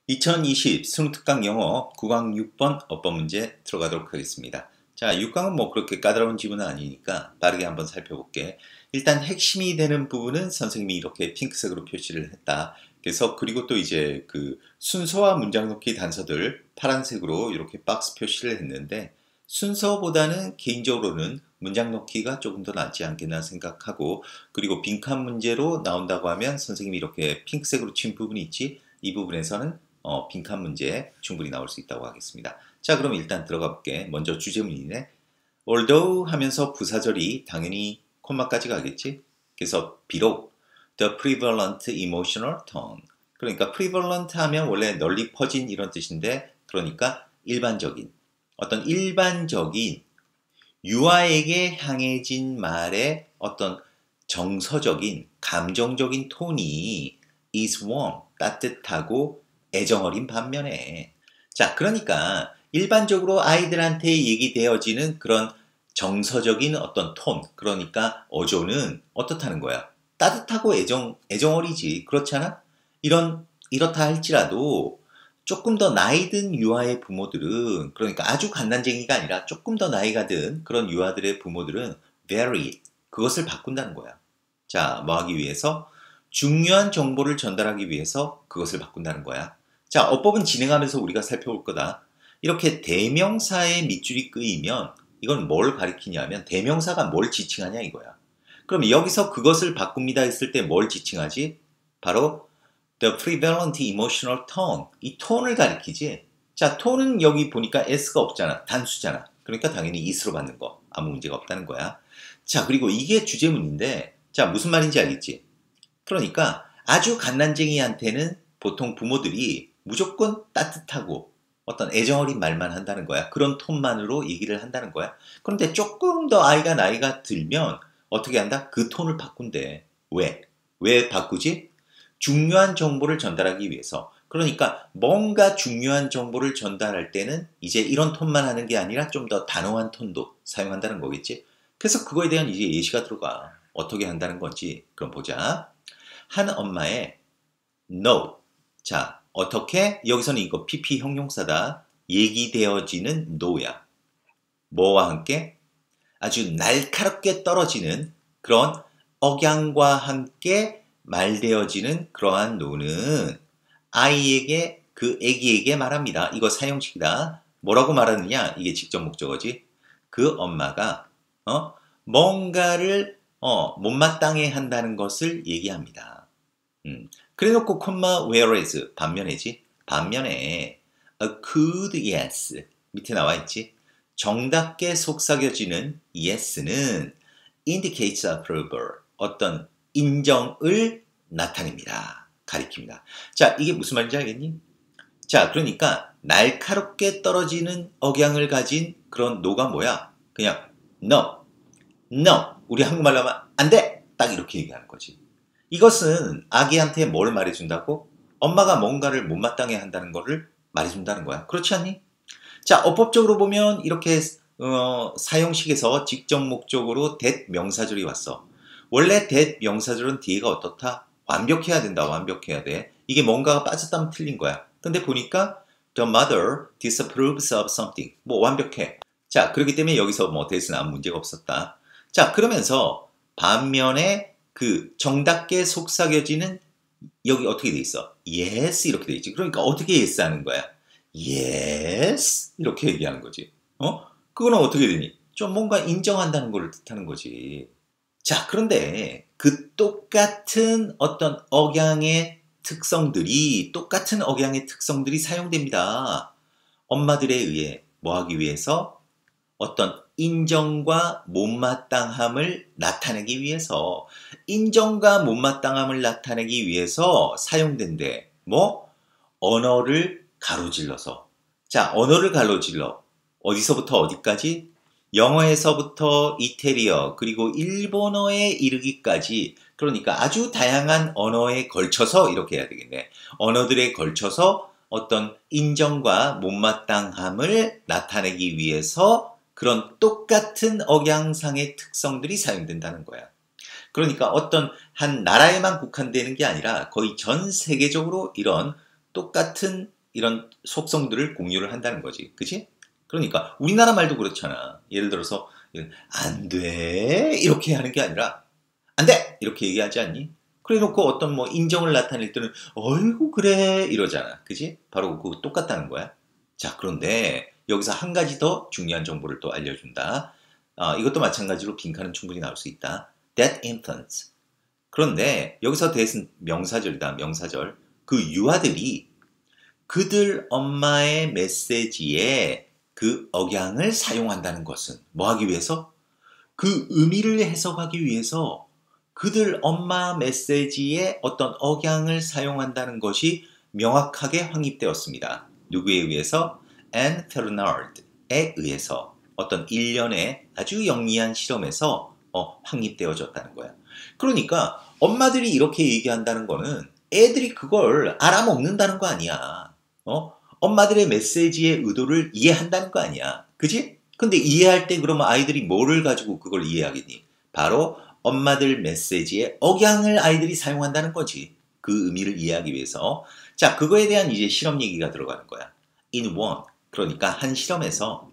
2020 스무특강 영어 9강 6번 어법 문제 들어가도록 하겠습니다. 자, 6강은 뭐 그렇게 까다로운 지문은 아니니까 빠르게 한번 살펴볼게. 일단 핵심이 되는 부분은 선생님이 이렇게 핑크색으로 표시를 했다. 그래서 그리고 또 이제 그 순서와 문장 넣기 단서들 파란색으로 이렇게 박스 표시를 했는데 순서보다는 개인적으로는 문장 넣기가 조금 더 낫지 않겠나 생각하고, 그리고 빈칸 문제로 나온다고 하면 선생님이 이렇게 핑크색으로 친 부분이 있지, 이 부분에서는 빈칸 문제 충분히 나올 수 있다고 하겠습니다. 자, 그럼 일단 들어가 볼게. 먼저 주제문이네. although 하면서 부사절이 당연히 콤마까지 가겠지. 그래서 비록 the prevalent emotional tone, 그러니까 prevalent 하면 원래 널리 퍼진 이런 뜻인데, 그러니까 일반적인, 어떤 일반적인 유아에게 향해진 말의 어떤 정서적인 감정적인 톤이 is warm, 따뜻하고 애정어린 반면에, 자, 그러니까 일반적으로 아이들한테 얘기되어지는 그런 정서적인 어떤 톤, 그러니까 어조는 어떻다는 거야? 따뜻하고 애정어리지. 그렇지 않아? 이렇다 할지라도 조금 더 나이 든 유아의 부모들은, 그러니까 아주 갓난쟁이가 아니라 조금 더 나이가 든 그런 유아들의 부모들은 vary, 그것을 바꾼다는 거야. 자, 뭐 하기 위해서? 중요한 정보를 전달하기 위해서 그것을 바꾼다는 거야. 자, 어법은 진행하면서 우리가 살펴볼 거다. 이렇게 대명사에 밑줄이 끄이면 이건 뭘 가리키냐면 대명사가 뭘 지칭하냐 이거야. 그럼 여기서 그것을 바꿉니다 했을 때 뭘 지칭하지? 바로 the prevalent emotional tone, 이 톤을 가리키지. 자, 톤은 여기 보니까 s가 없잖아. 단수잖아. 그러니까 당연히 is로 받는 거. 아무 문제가 없다는 거야. 자, 그리고 이게 주제문인데, 자, 무슨 말인지 알겠지? 그러니까 아주 갓난쟁이한테는 보통 부모들이 무조건 따뜻하고 어떤 애정어린 말만 한다는 거야. 그런 톤만으로 얘기를 한다는 거야. 그런데 조금 더 아이가 나이가 들면 어떻게 한다? 그 톤을 바꾼대. 왜? 왜 바꾸지? 중요한 정보를 전달하기 위해서. 그러니까 뭔가 중요한 정보를 전달할 때는 이제 이런 톤만 하는 게 아니라 좀 더 단호한 톤도 사용한다는 거겠지. 그래서 그거에 대한 이제 예시가 들어가. 어떻게 한다는 건지 그럼 보자. 한 엄마의 no. 자, 어떻게? 여기서는 이거 PP 형용사다. 얘기되어지는 no야. 뭐와 함께? 아주 날카롭게 떨어지는 그런 억양과 함께 말되어지는 그러한 no는 아이에게, 그 애기에게 말합니다. 이거 사용식이다. 뭐라고 말하느냐? 이게 직접 목적어지. 그 엄마가 뭔가를 못마땅해 한다는 것을 얘기합니다. 그래놓고 콤마 whereas 반면에지. 반면에 a good yes 밑에 나와 있지. 정답게 속삭여지는 yes는 indicates approval, 어떤 인정을 나타냅니다. 가리킵니다. 자, 이게 무슨 말인지 알겠니? 자, 그러니까 날카롭게 떨어지는 억양을 가진 그런 no가 뭐야? 그냥 no, no. 우리 한국말로 하면 안 돼! 딱 이렇게 얘기하는 거지. 이것은 아기한테 뭘 말해준다고? 엄마가 뭔가를 못마땅해 한다는 거를 말해준다는 거야. 그렇지 않니? 자, 어법적으로 보면 이렇게 사용식에서 직접 목적으로 that 명사절이 왔어. 원래 that 명사절은 뒤에가 어떻다? 완벽해야 된다. 완벽해야 돼. 이게 뭔가가 빠졌다면 틀린 거야. 근데 보니까 the mother disapproves of something. 뭐 완벽해. 자, 그렇기 때문에 여기서 뭐 that은 아무 문제가 없었다. 자, 그러면서 반면에 그 정답게 속삭여지는 여기 어떻게 돼 있어? yes 이렇게 돼 있지. 그러니까 어떻게 yes 하는 거야? yes 이렇게 얘기하는 거지. 그거는 어떻게 되니? 좀 뭔가 인정한다는 걸 뜻하는 거지. 자, 그런데 그 똑같은 어떤 억양의 특성들이 사용됩니다. 엄마들에 의해 뭐 하기 위해서? 어떤 인정과 못마땅함을 나타내기 위해서, 인정과 못마땅함을 나타내기 위해서 사용된대. 뭐? 언어를 가로질러서. 자, 언어를 가로질러. 어디서부터 어디까지? 영어에서부터 이태리어, 그리고 일본어에 이르기까지, 그러니까 아주 다양한 언어에 걸쳐서 이렇게 해야 되겠네. 언어들에 걸쳐서 어떤 인정과 못마땅함을 나타내기 위해서 그런 똑같은 억양상의 특성들이 사용된다는 거야. 그러니까 어떤 한 나라에만 국한되는 게 아니라 거의 전 세계적으로 이런 똑같은 이런 속성들을 공유를 한다는 거지. 그치? 그러니까 우리나라 말도 그렇잖아. 예를 들어서 안 돼. 이렇게 하는 게 아니라 안 돼! 이렇게 얘기하지 않니? 그래 놓고 어떤 뭐 인정을 나타낼 때는 어이구 그래 이러잖아. 그지? 바로 그거 똑같다는 거야. 자, 그런데 여기서 한 가지 더 중요한 정보를 또 알려준다. 이것도 마찬가지로 빈칸은 충분히 나올 수 있다. That infants. 그런데 여기서 that은 명사절이다. 명사절. 그 유아들이 그들 엄마의 메시지에 그 억양을 사용한다는 것은 뭐 하기 위해서? 그 의미를 해석하기 위해서 그들 엄마 메시지에 어떤 억양을 사용한다는 것이 명확하게 확립되었습니다. 누구에 의해서? 앤 페르나르드에 의해서 어떤 일련의 아주 영리한 실험에서 확립되어졌다는 거야. 그러니까 엄마들이 이렇게 얘기한다는 거는 애들이 그걸 알아먹는다는 거 아니야. 엄마들의 메시지의 의도를 이해한다는 거 아니야. 그지? 근데 이해할 때 그러면 아이들이 뭐를 가지고 그걸 이해하겠니? 바로 엄마들 메시지의 억양을 아이들이 사용한다는 거지. 그 의미를 이해하기 위해서. 자, 그거에 대한 이제 실험 얘기가 들어가는 거야. In one. 그러니까 한 실험에서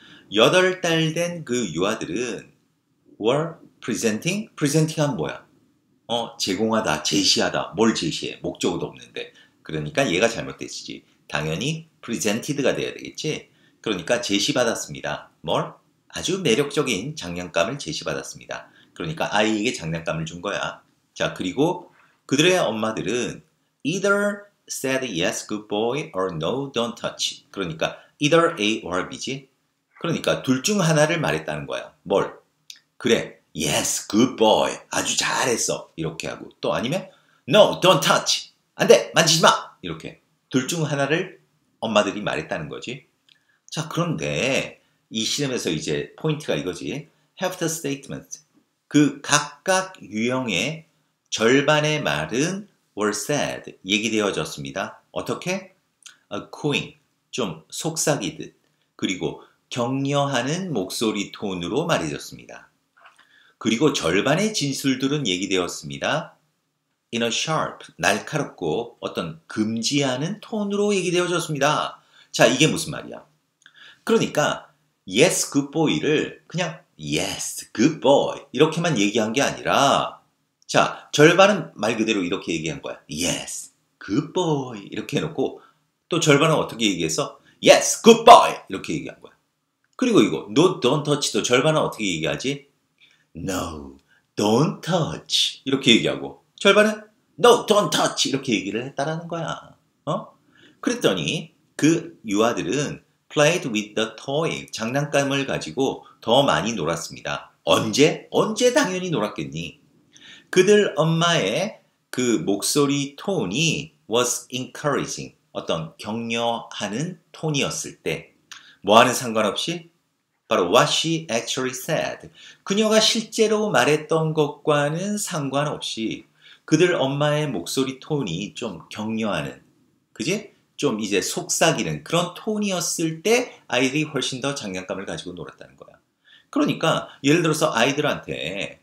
8달 된 그 유아들은 were presenting? presenting은 뭐야? 제공하다, 제시하다. 뭘 제시해? 목적어도 없는데. 그러니까 얘가 잘못됐지. 당연히 presented가 돼야 되겠지. 그러니까 제시받았습니다. 뭘? 아주 매력적인 장난감을 제시받았습니다. 그러니까 아이에게 장난감을 준 거야. 자, 그리고 그들의 엄마들은 either said yes, good boy, or no, don't touch. 그러니까 either A or B지. 그러니까 둘 중 하나를 말했다는 거야. 뭘? 그래, yes, good boy. 아주 잘했어. 이렇게 하고 또 아니면 no, don't touch. 안 돼, 만지지 마. 이렇게 둘 중 하나를 엄마들이 말했다는 거지. 자, 그런데 이 실험에서 이제 포인트가 이거지. Have the statement. 그 각각 유형의 절반의 말은 were said. 얘기되어졌습니다. 어떻게? cooing. 좀 속삭이듯. 그리고 격려하는 목소리 톤으로 말해졌습니다. 그리고 절반의 진술들은 얘기되었습니다. in a sharp, 날카롭고 어떤 금지하는 톤으로 얘기되어졌습니다. 자, 이게 무슨 말이야? 그러니까 yes, good boy를 그냥 yes, good boy 이렇게만 얘기한 게 아니라 자, 절반은 말 그대로 이렇게 얘기한 거야. yes, good boy 이렇게 해놓고 또 절반은 어떻게 얘기해서 yes, good boy 이렇게 얘기한 거야. 그리고 이거 no, don't touch도 절반은 어떻게 얘기하지? no, don't touch 이렇게 얘기하고 절반은 no, don't touch 이렇게 얘기를 했다라는 거야. 그랬더니 그 유아들은 played with the toy 장난감을 가지고 더 많이 놀았습니다. 언제? 언제 당연히 놀았겠니? 그들 엄마의 그 목소리 톤이 was encouraging 어떤 격려하는 톤이었을 때 뭐와는 상관없이 바로 what she actually said. 그녀가 실제로 말했던 것과는 상관없이 그들 엄마의 목소리 톤이 좀 격려하는, 그지? 좀 이제 속삭이는 그런 톤이었을 때 아이들이 훨씬 더 장난감을 가지고 놀았다는 거야. 그러니까 예를 들어서 아이들한테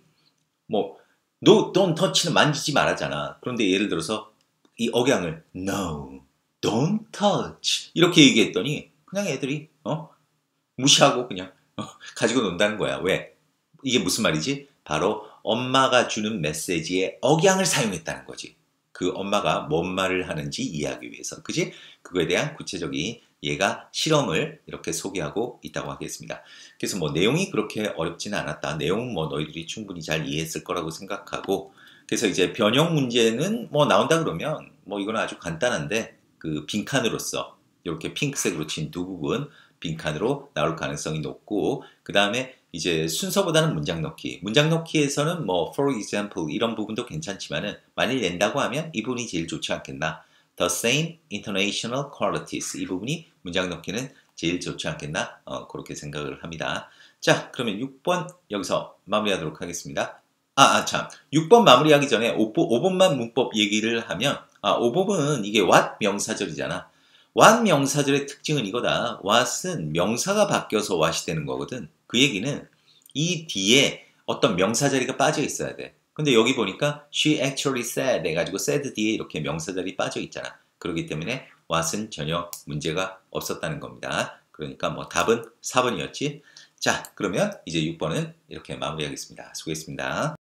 뭐 no, don't touch는 만지지 말아잖아. 그런데 예를 들어서 이 억양을 no, don't touch 이렇게 얘기했더니 그냥 애들이 무시하고 그냥 가지고 논다는 거야. 왜? 이게 무슨 말이지? 바로 엄마가 주는 메시지에 억양을 사용했다는 거지. 그 엄마가 뭔 말을 하는지 이해하기 위해서. 그지? 그거에 대한 구체적인 얘가 실험을 이렇게 소개하고 있다고 하겠습니다. 그래서 뭐 내용이 그렇게 어렵지는 않았다. 내용은 뭐 너희들이 충분히 잘 이해했을 거라고 생각하고 그래서 이제 변형 문제는 뭐 나온다 그러면 뭐 이거는 아주 간단한데 그 빈칸으로서 이렇게 핑크색으로 친 두 부분 빈칸으로 나올 가능성이 높고 그 다음에 이제 순서보다는 문장 넣기. 문장 넣기에서는 뭐 for example 이런 부분도 괜찮지만은 만일 낸다고 하면 이 부분이 제일 좋지 않겠나. The same intonational qualities 이 부분이 문장 넣기는 제일 좋지 않겠나. 그렇게 생각을 합니다. 자, 그러면 6번 여기서 마무리하도록 하겠습니다. 참 6번 마무리하기 전에 5번만 문법 얘기를 하면 5번은 이게 what 명사절이잖아. what 명사절의 특징은 이거다. what은 명사가 바뀌어서 what이 되는 거거든. 그 얘기는 이 뒤에 어떤 명사 자리가 빠져 있어야 돼. 근데 여기 보니까 she actually said 해가지고 said 뒤에 이렇게 명사 자리 빠져 있잖아. 그렇기 때문에 what은 전혀 문제가 없었다는 겁니다. 그러니까 뭐 답은 4번이었지. 자, 그러면 이제 6번은 이렇게 마무리하겠습니다. 수고했습니다.